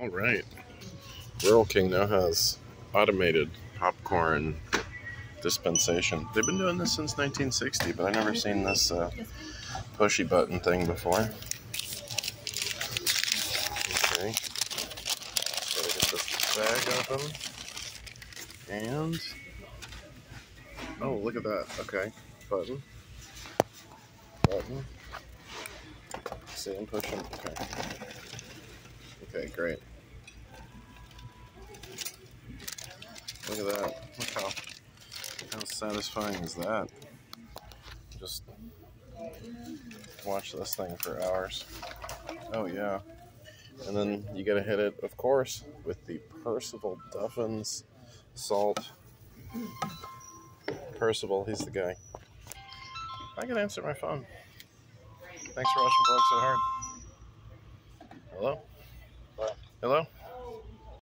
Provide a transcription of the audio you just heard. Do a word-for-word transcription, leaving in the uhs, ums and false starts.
All right. Rural King now has automated popcorn dispensation. They've been doing this since nineteen sixty, but I've never seen this uh, pushy button thing before. Okay. Gotta get this bag open. And, oh, look at that. Okay. Button. Button. See, I'm pushing. Okay. Okay, great. Look at that. Look how, how satisfying is that? Just watch this thing for hours. Oh, yeah. And then you gotta hit it, of course, with the Percival Duffins salt. Percival, he's the guy. I can answer my phone. Thanks for watching Vlogs at Heart. Hello? Hello?